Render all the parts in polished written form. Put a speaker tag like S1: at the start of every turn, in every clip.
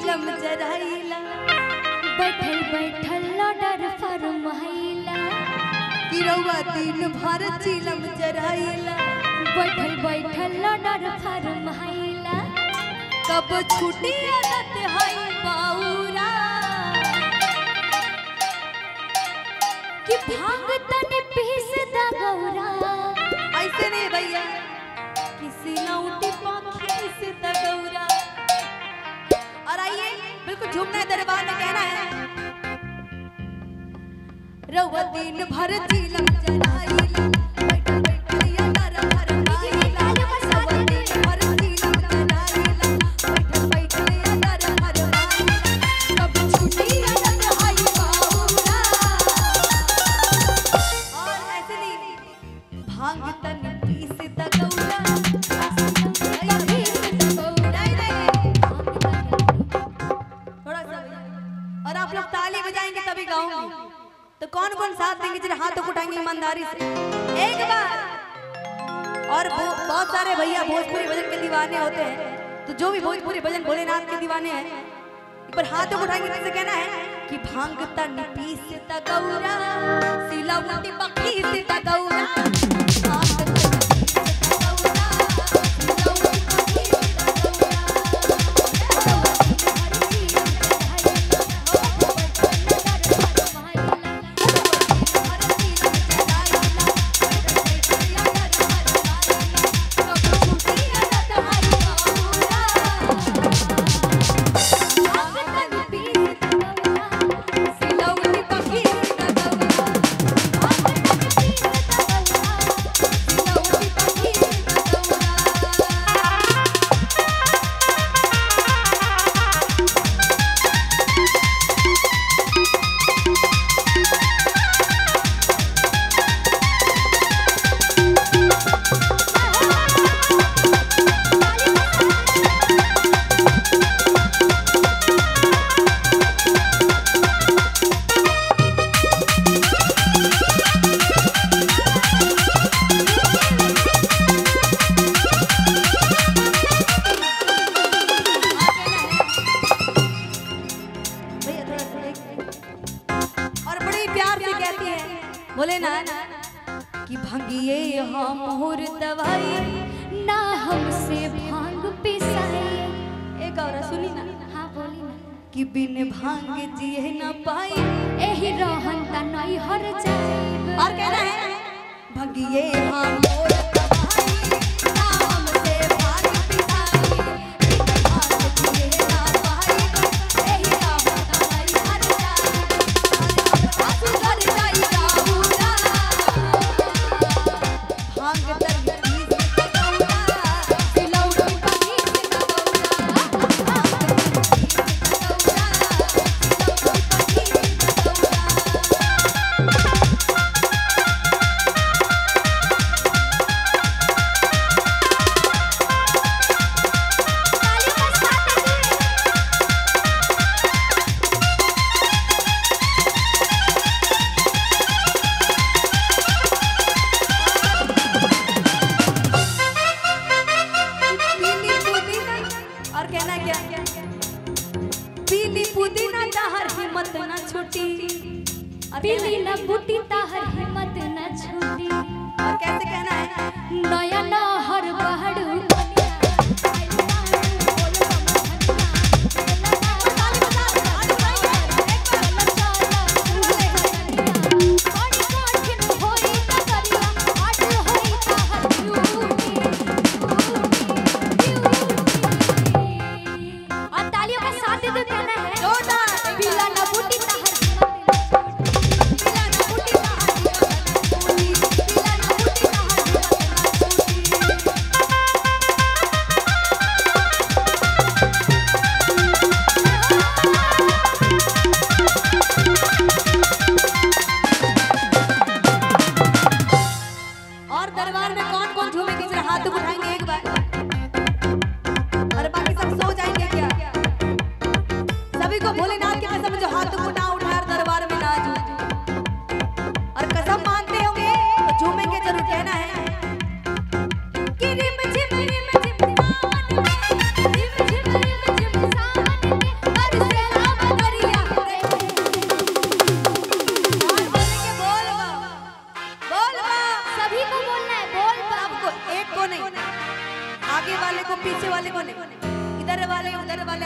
S1: चिलम जराइला
S2: बैठल बैठल ऑर्डर फरमाइला
S1: कि रउआ दिन भर चिलम जराइला
S2: बैठल बैठल ऑर्डर फरमाइला
S1: कब छुट्टी आदत है बाउरा
S2: कि भांग तने पीस दा गौरा
S1: ऐसे नहीं भैया किसी लौटी पाखी से दगौरा। और आइए बिल्कुल झूमना है दरबार में कहना है रउआ दिन भर चिलम जराइला बैठल बैठल या डर भर आइला रउआ दिन भर चिलम जराइला बैठल बैठल या डर भर आइला कब छुट्टी आदत है बाउरा। और ऐसे नहीं भांग तन पीस दगौरा और आप लोग ताली बजाएंगे तभी गाऊंगी। तो कौन कौन साथ देंगे जिन्हें हाथों को उठाएंगे ईमानदारी से एक बार। और बहुत सारे भैया भोजपुरी भजन के दीवाने होते हैं तो जो भी भोजपुरी भजन भोलेनाथ के दीवाने हैं एक बार हाथों को उठाएंगे कैसे कहना है कि भांग तन पीस दगौरा सिलावटी पक्की से दगौरा बोले ना कि भंगिए हम मोर दवाई
S2: ना हमसे भांग पिसाई।
S1: एक और सुनी ना
S2: हाँ बोली ना
S1: कि बिन भांग जिए न पाई
S2: एही रहन त नहीं हर जाए।
S1: और कहना है भंगिए हम मोर दवाई ना हमसे भांग पिसाई बिन भांग जिए न पाई एही रहन त नहीं हर जाए। आंसू कर जाई
S2: पीली न बूटी ताहर हिम्मत न छूटी।
S1: और कैसे कहना है
S2: नया न हर बहड़ तालियों का साथ दे कहना है पीला न बूटी ताहर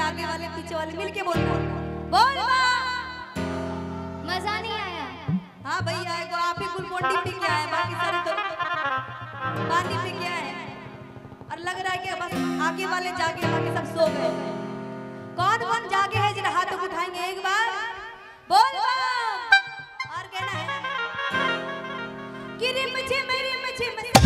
S1: आगे वाले पीछे वाले मिलके बोलना। बोल बा।
S2: मजा नहीं आया।
S1: हाँ भैया तो आप ही गुलमोटी पी के आए, बाकी सारे तो पानी पी के आए और लग रहा है कि बस आगे वाले जागे, बाकी सब सो गए। कौन कौन जागे है जरा हाथ उठाएंगे एक बार। बोल बा। और कहना है कि मुझे मेरी मुझे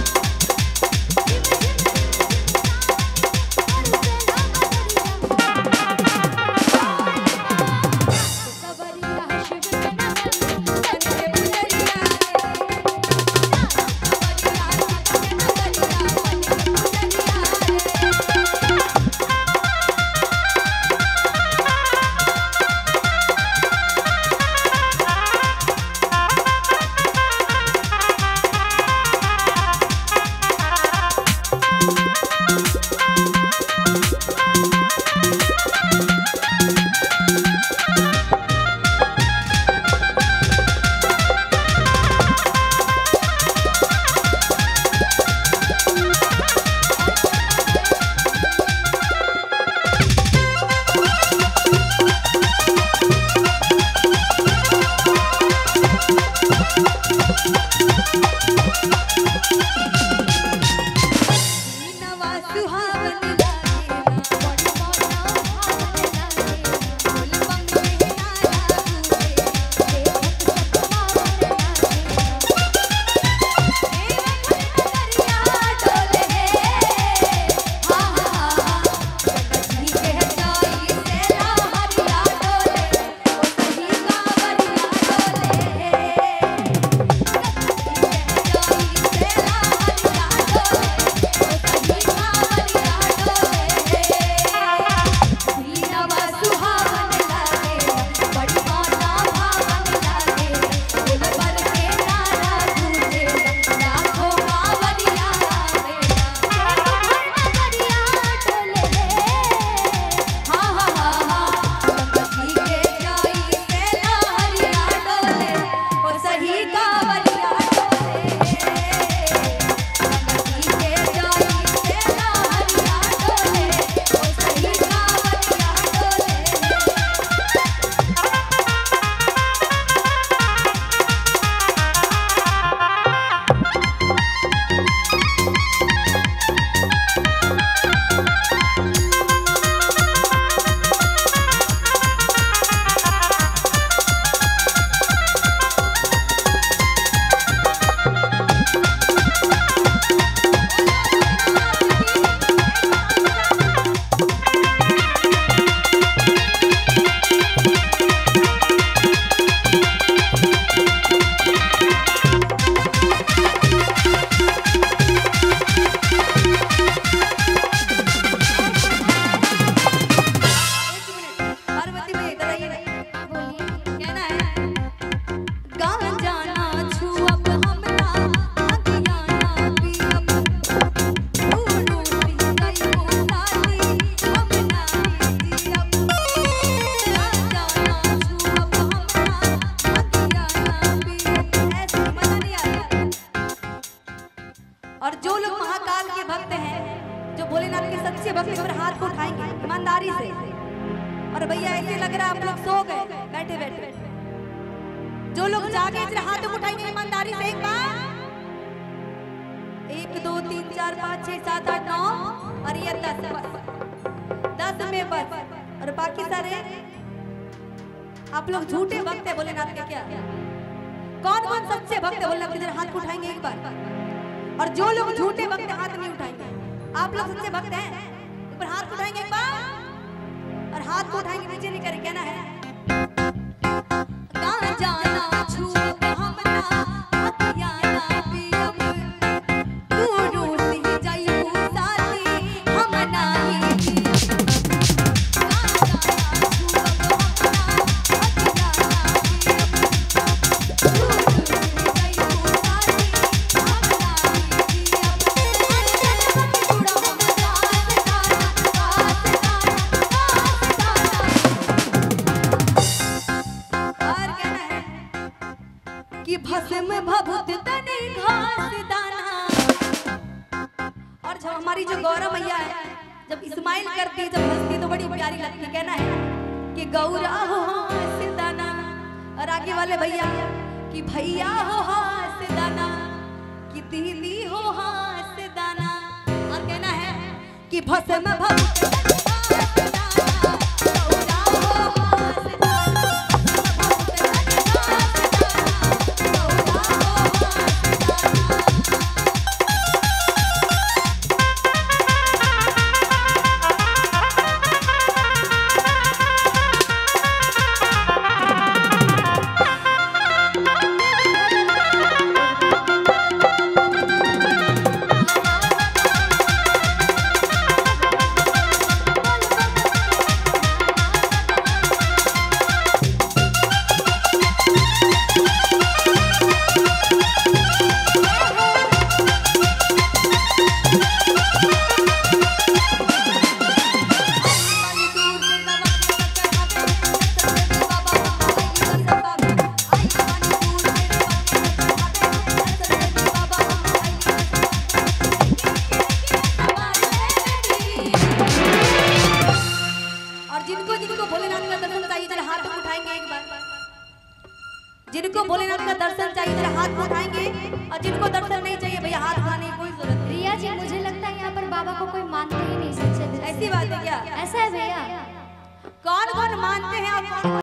S1: ईमानदारी से। और भैया ऐसे लग रहा है आप लोग सो गए बैठे बैठे। जो लोग जागे इधर हाथ उठाएंगे ईमानदारी से एक बार। 1 2 3 4 5 6 7 8 9 और ये 10 बस 10 में बस। और बाकी सारे आप लोग झूठे भक्त है भोलेनाथ के क्या? कौन कौन सच्चे भक्त है भोलेनाथ के? इधर हाथ उठाएंगे एक बार। और जो लोग झूठे भक्त हाथ नहीं उठाएंगे। आप लोग सच्चे भक्त हैं एक बार हाथ उठाएंगे एक बार। और हाथ को उठाएंगे नीचे नहीं करे। कहना है कहाँ जाना छूप हमरा हथियाना पियब तू रूसी जाइबू साथी हम नाही कि भस्म भभूत तने घास दाना। और जब हमारी जो गौरव मैया है जब इस्माइल करती है, जब हंसती तो बड़ी प्यारी लगती है। कहना है कि गौरा हो हंसदाना, और आगे वाले भैया कि भैया हो हंसदाना, कि दीदी हो हंसदाना, और कहना है कि भस्म भस्म जिनको भोलेनाथ का दर्शन चाहिए जरा हाथ उठाएंगे, और जिनको दर्शन नहीं चाहिए भैया हाथ उठाने की कोई जरूरत नहीं।
S2: रिया जी मुझे लगता है यहाँ पर बाबा को कोई मानते ही नहीं सच्चे दिल से।
S1: ऐसी बात है क्या?
S2: ऐसा है भैया।
S1: कौन कौन मानते हैं और कौन